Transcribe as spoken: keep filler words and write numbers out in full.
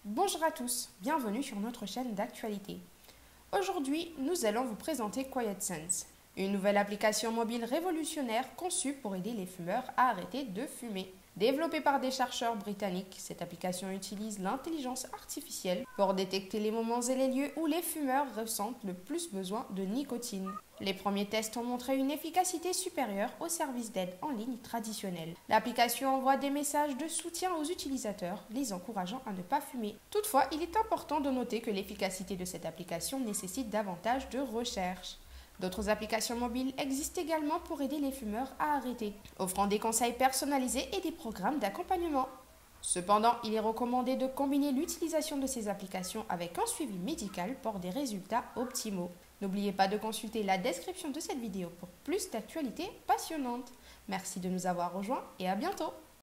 Bonjour à tous, bienvenue sur notre chaîne d'actualité. Aujourd'hui, nous allons vous présenter QuietSense, une nouvelle application mobile révolutionnaire conçue pour aider les fumeurs à arrêter de fumer. Développée par des chercheurs britanniques, cette application utilise l'intelligence artificielle pour détecter les moments et les lieux où les fumeurs ressentent le plus besoin de nicotine. Les premiers tests ont montré une efficacité supérieure aux services d'aide en ligne traditionnels. L'application envoie des messages de soutien aux utilisateurs, les encourageant à ne pas fumer. Toutefois, il est important de noter que l'efficacité de cette application nécessite davantage de recherche. D'autres applications mobiles existent également pour aider les fumeurs à arrêter, offrant des conseils personnalisés et des programmes d'accompagnement. Cependant, il est recommandé de combiner l'utilisation de ces applications avec un suivi médical pour des résultats optimaux. N'oubliez pas de consulter la description de cette vidéo pour plus d'actualités passionnantes. Merci de nous avoir rejoints et à bientôt!